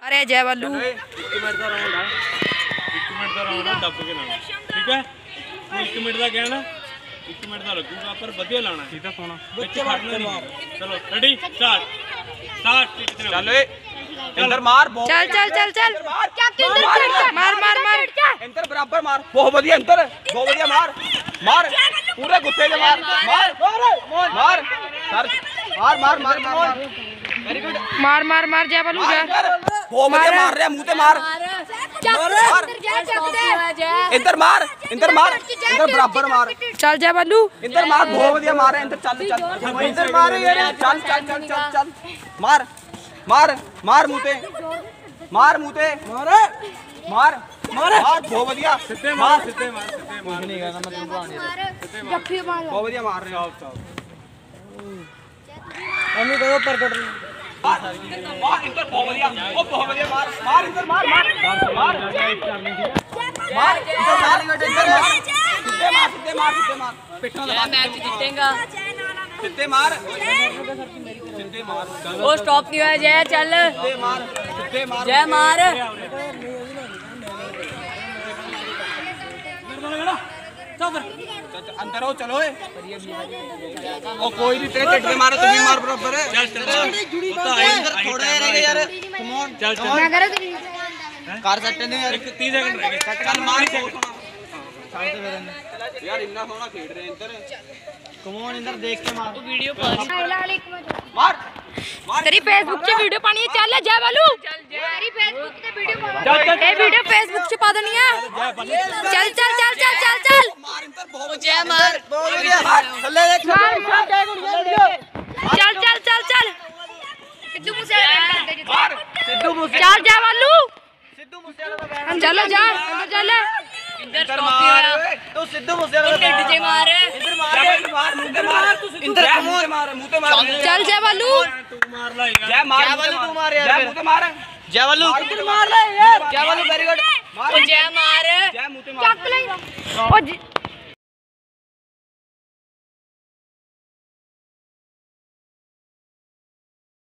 अरे जय बल्लू 1 मिनट का राउंड है 1 मिनट का राउंड है दब के लाना ठीक है 1 मिनट का कहना 1 मिनट का लगूगा पर बढ़िया लाना सीधा सोना बच्चे खड़ना नहीं चलो रेडी स्टार्ट चल इंदर मार चल चल चल चल मार मार मार इंदर बराबर मार बहुत बढ़िया इंदर बहुत बढ़िया मार मार पूरे गुस्से से मार मार मार सर मार मार मार मार वेरी गुड मार मार मार जय बल्लू जा बहुत बढ़िया मार रहा मुंह पे मार इंदर मार इंदर बराबर मार चल जय बल्लू इंदर मार बहुत बढ़िया मार इंदर चल चल इंदर मार चल चल चल चल चल मार मार मार मुंह पे मार मुंह पे मार मार मार बहुत बढ़िया मार नहीं करना मैं तुमको आने दे बहुत बढ़िया मार रहे हो आप मम्मी करो पर कट मार इंदर बहुत बढ़िया ओ बहुत बढ़िया मार मार इंदर मार मार मार मार इंदर मार इंदर मार सीधे मार सीधे मार सीधे मार पिटना लगा मैच जीतेगा सीधे मार सीधे मार वो स्टॉप नहीं हुआ जय चल सीधे मार जय मार अंदर आओ चलो ओ कोई नहीं तेरे टेट पे मारो तुम भी मार बराबर है चल चल थोड़ा रह गया यार कम ऑन चल चल मैं करो कार सेट नहीं यार 30 सेकंड रह गए चल मार यार इतना सोना खेल रहे हैं इंदर कम ऑन इंदर देख के मार वीडियो मार तेरी फेसबुक से वीडियो पानी है चल जय बल्लू तेरी फेसबुक से वीडियो पानी ए वीडियो फेसबुक से पा देनी है चल चल चल चल चल चल मार इंदर बहुत जय मार बहुत बढ़िया चल देख चल चल चल चल सिद्धू मूसेवाला मार सिद्धू मूसेवाला चल जय बल्लू सिद्धू मूसेवाला चलो जा अंदर चल इंदर मार तू सिद्धू मूसेवाला टिड्ड जे मार इंदर मार मुंह पे मार इंदर मुंह मार मुंह पे मार चल जय बल्लू तू मार ले जय मार जय बल्लू तू मार यार मुंह पे मार जय बल्लू तू मार ले यार जय बल्लू वेरी गुड मार जय मार जय मुंह पे मार चक ले ओ